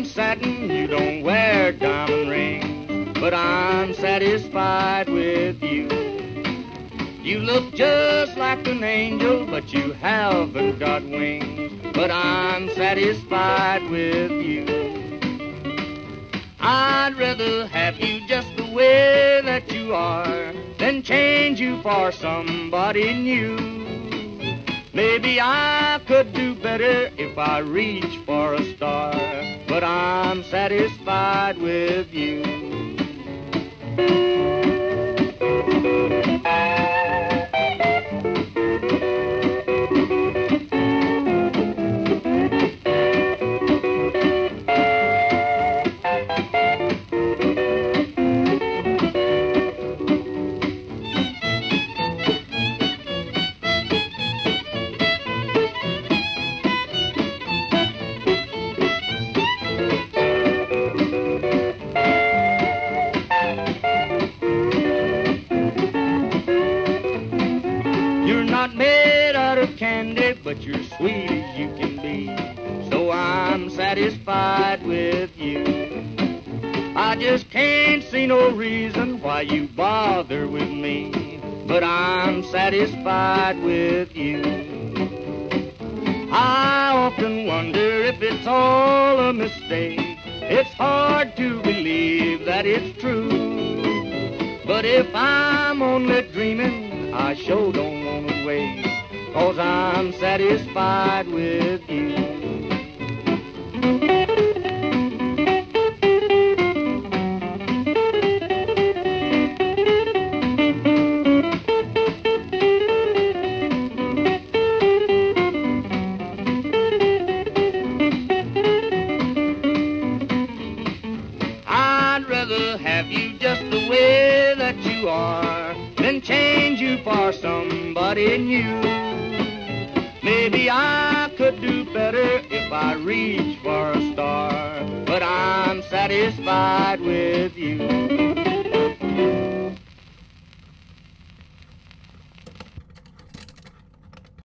in satin, you don't wear diamond rings, but I'm satisfied with you. You look just like an angel, but you haven't got wings, but I'm satisfied with you. I'd rather have you just the way that you are than change you for somebody new. Maybe I could do better if I reach for a star, but I'm satisfied with you. You're not made out of candy, but you're sweet as you can be, so I'm satisfied with you. I just can't see no reason why you bother with me, but I'm satisfied with you. I often wonder if it's all a mistake. It's hard to believe that it's true, but if I'm only dreaming, I sure don't want to wait, 'cause I'm satisfied with you. I'd rather have you just the way that you are than change you for somebody new. Maybe I could do better if I reach for a star, but I'm satisfied with you.